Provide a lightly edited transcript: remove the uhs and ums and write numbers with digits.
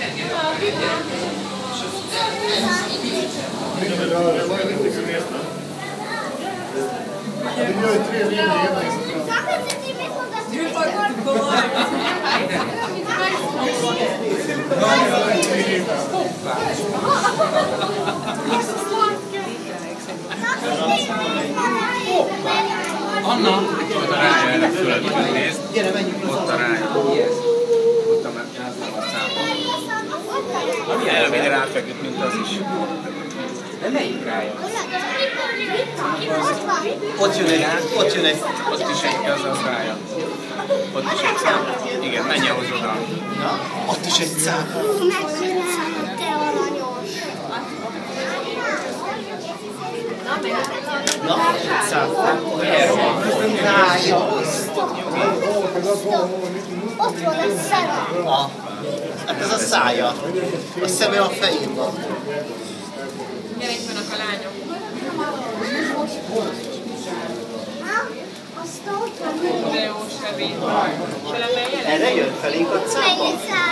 Anna! Ott a rája előtt fölött nézd. Gyere, menjünk le. Ott a rája. Ott a számon. Elmény ráfeküdt, mint az is. De melyik rája? Ott jön egy. Ott is egy az rája. Ott is egy szám. Igen, menj ahhoz oda. Na, ott is egy szám. Te aranyos. Na, egy szám. Rája. Ott van a szeme. Hát ez a szája. A szeme a fején van. Gyere, itt vannak a lányok. Azt ott van. De jó, Sebi. Erre jön felénk a cápa?